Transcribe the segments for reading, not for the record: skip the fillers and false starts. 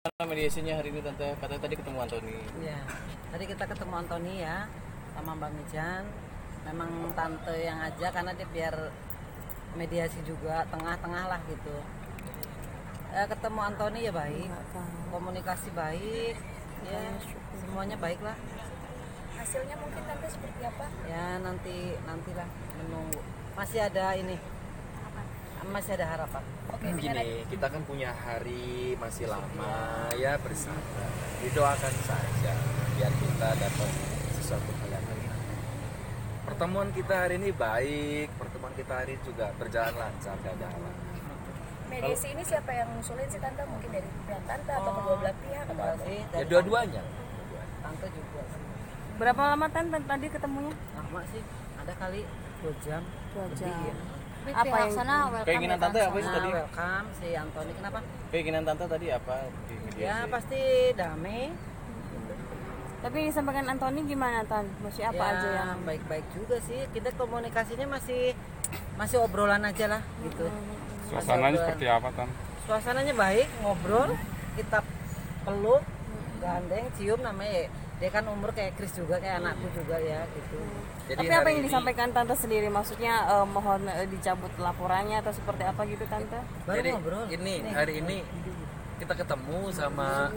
mediasinya hari ini Tante? Katanya tadi ketemu Antoni. Iya, tadi kita ketemu Antoni ya sama Mbak Mijan. Memang Tante yang aja karena dia biar mediasi juga tengah-tengah lah gitu. Ketemu Antoni ya baik, komunikasi baik, ya semuanya baik lah. Hasilnya mungkin Tante seperti apa? Ya nantilah menunggu. Masih ada ini, masih ada harapan. Oke, Gini, kita kan punya hari masih lama ya bersama. Didoakan saja biar kita dapat sesuatu hal yang lain. Pertemuan kita hari ini baik, pertemuan kita hari ini juga berjalan lancar, gak ada halangan. mediasi ini siapa yang ngusulin sih Tante? Mungkin dari pihak Tante atau kedua belah pihak atau Enggak apa? sih, Ya dari dua-duanya. Tante juga sih. Berapa lama Tante tadi ketemunya? Lama sih, ada kali 2 jam. 2 lebih, jam. ya. Apa yang sana welcome Keinginan Tante apa sih Nah, tadi? welcome si Antoni. Kenapa? Keinginan Tante tadi apa di mediasi? Ya pasti damai. Tapi yang disampaikan Antoni gimana Tan? Masih apa ya, aja yang baik-baik juga sih. Kita komunikasinya masih obrolan aja lah gitu. Suasananya seperti apa Tan? Suasananya baik, ngobrol, kita peluk, gandeng, cium, namanya dia kan umur kayak Chris juga, kayak anakku juga ya gitu. Jadi Tapi apa hari yang ini- disampaikan Tante sendiri? Maksudnya mohon dicabut laporannya atau seperti apa gitu Tante? Baru Jadi ngobrol. ini hari ini kita ketemu sama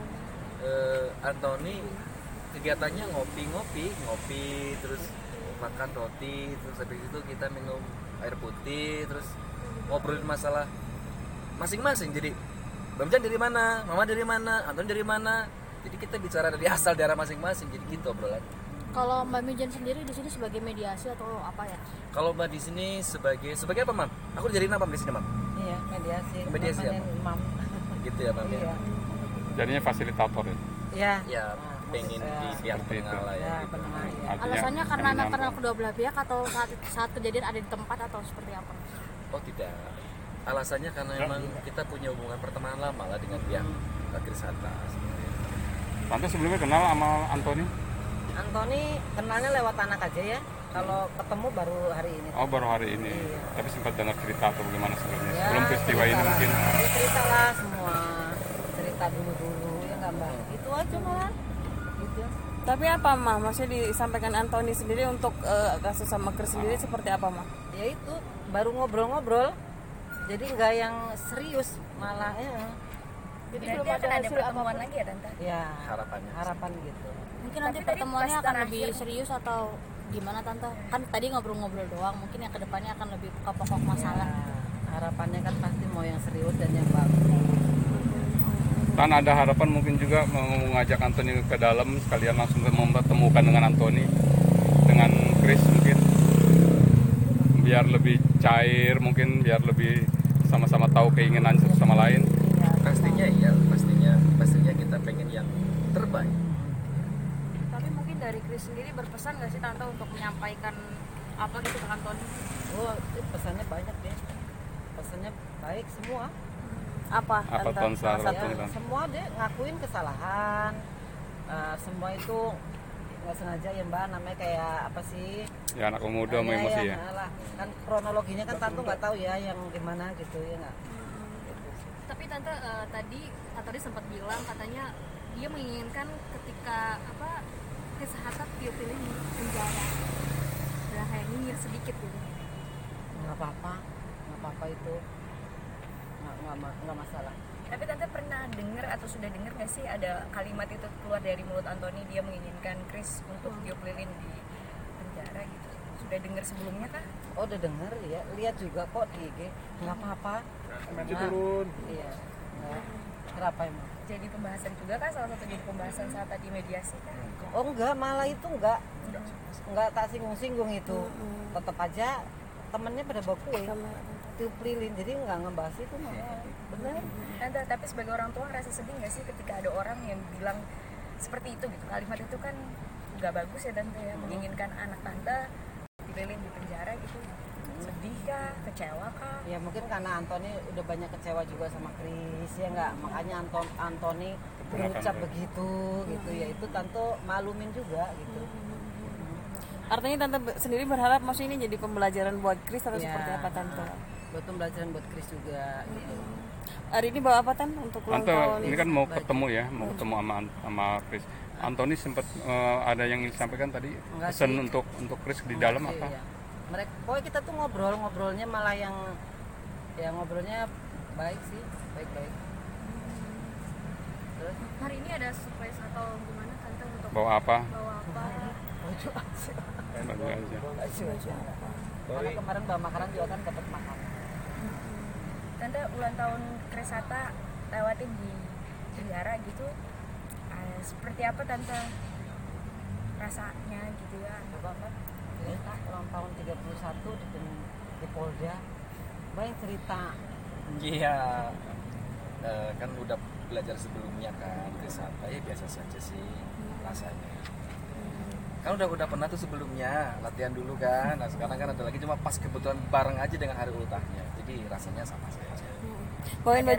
Antoni, kegiatannya ngopi terus makan roti, terus habis itu kita minum air putih, terus ngobrolin masalah masing-masing. Jadi Bang Jan dari mana, Mama dari mana, Antoni dari mana. Jadi kita bicara dari asal daerah masing-masing. Jadi gitu obrolan. Kalau Mbak Mijan sendiri di sini sebagai mediasi atau apa ya? Kalau Mbak di sini sebagai apa, Mam? Aku dijadiin apa di sini, Mam? Iya, mediasi ya, nemenin Mam? Mam. Gitu ya, Mam ya. Iya. Jadinya fasilitator ya? Ya. Ya, pengen di pihak Seperti itu. tengah lah ya. Ya, Gitu. penengah ya. Artinya Alasannya karena menyambung. karena kedua belah pihak atau saat kejadian ada di tempat atau seperti apa? Oh tidak. Alasannya karena memang kita punya hubungan pertemanan lama lah dengan pihak Kris Hatta. Tante sebelumnya kenal sama Antoni? Antoni kenalnya lewat anak aja ya. Kalau ketemu baru hari ini. Oh baru hari ini. Iya. Tapi sempat dengar cerita atau bagaimana sebenarnya? Ya, Sebelum peristiwa ini cerita lah. mungkin. Ya, cerita lah semua. Cerita dulu ya nggak Mbak. Itu aja malah. Gitu. Tapi apa mah? Maksudnya disampaikan Antoni sendiri untuk kasus sama Chris sendiri seperti apa mah? Ya itu baru ngobrol-ngobrol. Jadi nggak yang serius malah ya. Jadi belum ada pertemuan lagi ya Tante? Ya Harapannya. harapan gitu. Mungkin Tapi nanti tadi pertemuannya pas akan terakhir- lebih serius atau gimana Tante? Kan tadi ngobrol-ngobrol doang, mungkin yang kedepannya akan lebih ke pokok masalah. Ya, harapannya kan pasti mau yang serius dan yang bagus. Tan ada harapan mungkin juga mau mengajak Antoni ke dalam sekalian langsung mempertemukan dengan Antoni dengan Chris mungkin biar lebih cair, mungkin biar lebih sama-sama tahu keinginan satu sama lain. Pastinya iya, pastinya kita pengen yang terbaik. Tapi mungkin dari Chris sendiri berpesan nggak sih Tante untuk menyampaikan apa gitu ke Antoni? Oh, pesannya banyak ya. Pesannya baik semua. Apa Apa Tante? Tan salah Ya, satunya Tan? semua dia ngakuin kesalahan. Semua itu nggak sengaja ya Mbak, namanya kayak apa sih? Ya anak muda mau emosi ya. Lah. Kan kronologinya kan Tante nggak tahu ya yang gimana gitu ya nggak. Tapi Tante tadi Antoni sempat bilang katanya dia menginginkan ketika kesehatan dipilih di penjara. Udah kayak nyinyir sedikit gitu. Nggak apa-apa itu nggak masalah. Tapi Tante pernah dengar atau sudah dengar nggak sih ada kalimat itu keluar dari mulut Antoni, dia menginginkan Chris untuk tiup lilin di penjara gitu? Sudah dengar sebelumnya kah? Oh udah denger ya, lihat juga kok di IG. Nggak apa-apa. turun. Iya. Nggak. Kenapa emang? Jadi pembahasan juga kan, salah satu jadi pembahasan saat tadi mediasi kan? Oh enggak, malah itu enggak tak singgung-singgung itu. Tetap aja temennya pada bawa kue, tiup lilin, jadi nggak ngebahas itu malah. Bener. Tante, tapi sebagai orang tua ngerasa sedih nggak sih ketika ada orang yang bilang seperti itu gitu? Kalimat itu kan nggak bagus ya Tante ya, menginginkan anak Tante dililin di penjara gitu. Sedih kah? Kecewa kah? Ya mungkin karena Antoni udah banyak kecewa juga sama Chris ya nggak, makanya Antoni berucap begitu gitu ya, itu Tante malumin juga gitu. Artinya Tante sendiri berharap maksudnya ini jadi pembelajaran buat Chris atau Ya. seperti apa Tante? buat pembelajaran buat Chris juga gitu. Hari ini bawa apa Tan untuk ulang Tante tahun? ini kan mau ketemu ya, mau ketemu sama Chris. Antoni sempat ada yang disampaikan tadi Enggak pesan sih. untuk Chris di Enggak dalam sih, apa? ya. Mereka pokoknya kita tuh ngobrolnya malah yang ya ngobrolnya baik sih, baik-baik. Terus Hari ini ada surprise atau gimana tante untuk Bawa apa? bawa apa? baju aja. Baju aja. Baju aja. Karena kemarin bawa makanan juga kan dapat makan. Tante ulang tahun Kresata lewatin di Tenggara gitu, seperti apa tante rasanya gitu ya? Coba kan cerita ulang tahun 31 di Polda. Banyak cerita. Iya, kan udah belajar sebelumnya kan wisata ya biasa saja sih rasanya. Kan udah pernah tuh sebelumnya latihan dulu kan. Nah sekarang kan ada lagi cuma pas kebetulan bareng aja dengan hari ultahnya. Jadi rasanya sama saja. Bawain baju